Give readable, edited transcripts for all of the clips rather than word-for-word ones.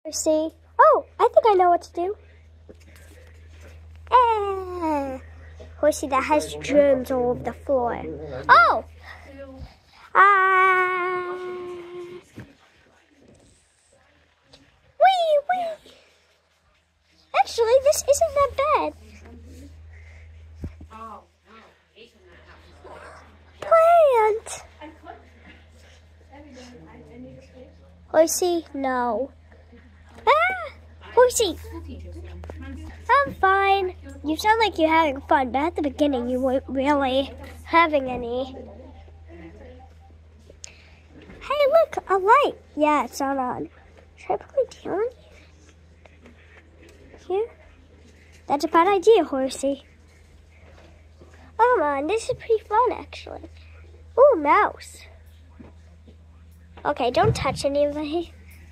See? Oh, I think I know what to do. Horsey that has germs all over the floor. Oh! Wee! Actually, this isn't that bad. Plant! Horsey, no. Horsey! I'm fine. You sound like you're having fun, but at the beginning you weren't really having any. Hey, look, a light. Yeah, it's not on. Should I put my tail on here? That's a bad idea, Horsey. Oh, man, this is pretty fun, actually. Ooh, mouse. Okay, don't touch anybody.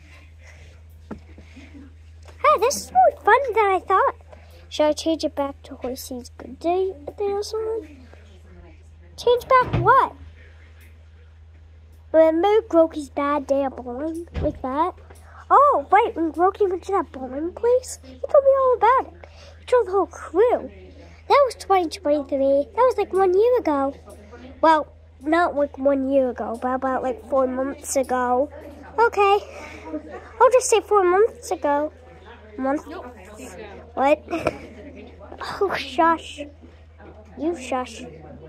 Ah, this is more fun than I thought. Should I change it back to Horsey's good day at the nail salon? Change back what? Remember Groky's bad day at bowling? Like that? Oh, right, when Groky went to that bowling place, he told me all about it. He told the whole crew. That was 2023. That was like 1 year ago. Well, not like 1 year ago, but about like 4 months ago. Okay. I'll just say 4 months ago. Month? What? Oh, shush. You shush.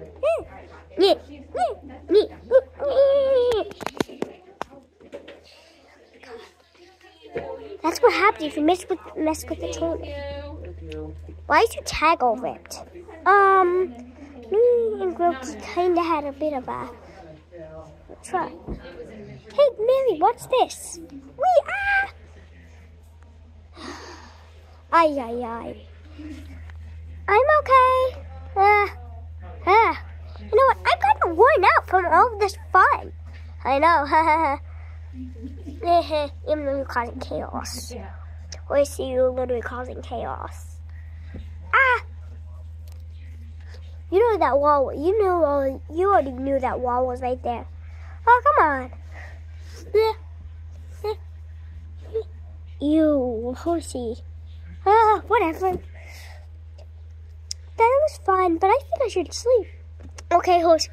That's what happens if you mess with the toilet. Why is your tag all ripped? Me and Groky kind of had a bit of a try. Hey, Mary, what's this? Ay. I'm okay. You know what? I'm kind of worn out from all of this fun. I know. Even though you're causing chaos. Or see you literally causing chaos. You know that wall. You already knew that wall was right there. Oh, come on. Ew, Horsey. Whatever. That was fun, but I think I should sleep. Okay, Horsey.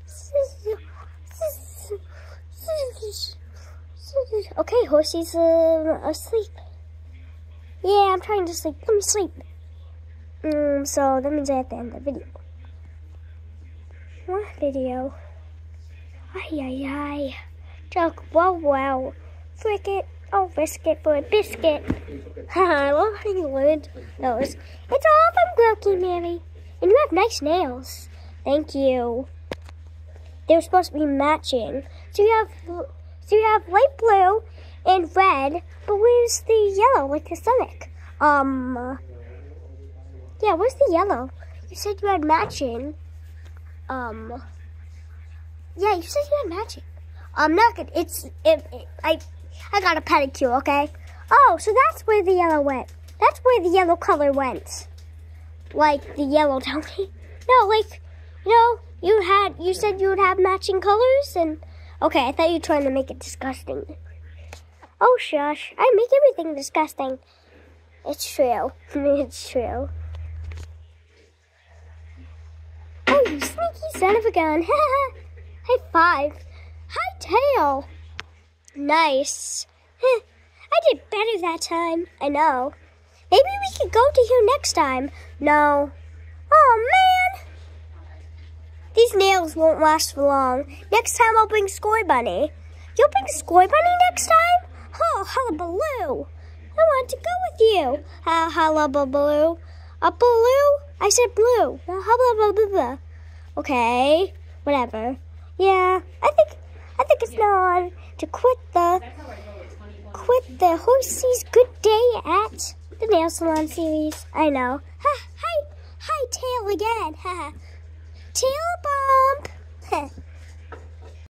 Okay, Horsey's asleep. Yeah, I'm trying to sleep. Let me sleep. So that means I have to end the video. What video? Ay. Joke. Wow. Frick it. I'll risk it for a biscuit. Haha, well, I learned those. It's all from Groky, Mary. And you have nice nails. Thank you. They were supposed to be matching. So you have light blue and red, but where's the yellow, like the stomach? Yeah, where's the yellow? You said you had matching. Yeah, you said you had matching. I'm not good. I got a pedicure, okay? Oh, so that's where the yellow went. That's where the yellow color went. Like the yellow tone. No, like, you said you would have matching colors and okay, I thought you were trying to make it disgusting. Oh shush. I make everything disgusting. It's true. It's true. Oh, you sneaky son of a gun. High five. High tail. Nice. I did better that time. I know. Maybe we could go to here next time. No. Oh, man. These nails won't last for long. Next time I'll bring Scoy Bunny. You'll bring Scoy Bunny next time? Oh, hullabaloo. I want to go with you. Hullabaloo. A baloo? I said blue. Hullabaloo. Okay. Whatever. Yeah, I think it's now on to quit the Horsey's Good Day at the Nail Salon series. I know. Hi tail again. Tail bump.